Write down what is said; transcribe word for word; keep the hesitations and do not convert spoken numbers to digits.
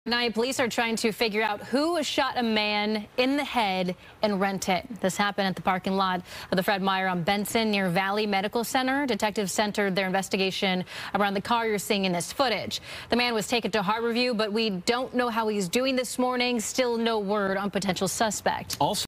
Tonight, police are trying to figure out who shot a man in the head in Renton. This happened at the parking lot of the Fred Meyer on Benson near Valley Medical Center. Detectives centered their investigation around the car you're seeing in this footage. The man was taken to heart review, but we don't know how he's doing this morning. Still no word on potential suspect. Also